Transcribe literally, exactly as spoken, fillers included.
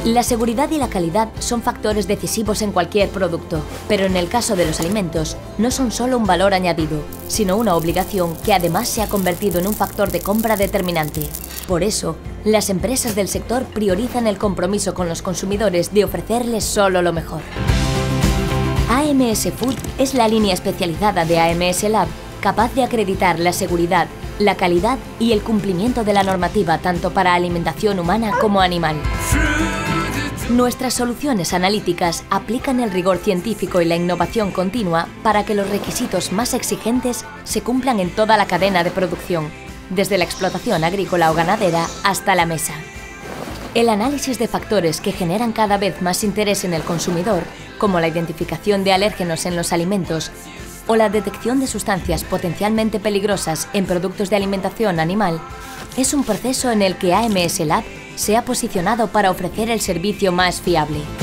La seguridad y la calidad son factores decisivos en cualquier producto, pero en el caso de los alimentos no son solo un valor añadido, sino una obligación que además se ha convertido en un factor de compra determinante. Por eso, las empresas del sector priorizan el compromiso con los consumidores de ofrecerles solo lo mejor. A M S Food es la línea especializada de A M S Lab, capaz de acreditar la seguridad, la calidad y el cumplimiento de la normativa tanto para alimentación humana como animal. Nuestras soluciones analíticas aplican el rigor científico y la innovación continua para que los requisitos más exigentes se cumplan en toda la cadena de producción, desde la explotación agrícola o ganadera hasta la mesa. El análisis de factores que generan cada vez más interés en el consumidor, como la identificación de alérgenos en los alimentos o la detección de sustancias potencialmente peligrosas en productos de alimentación animal, es un proceso en el que A M S Lab se ha posicionado para ofrecer el servicio más fiable.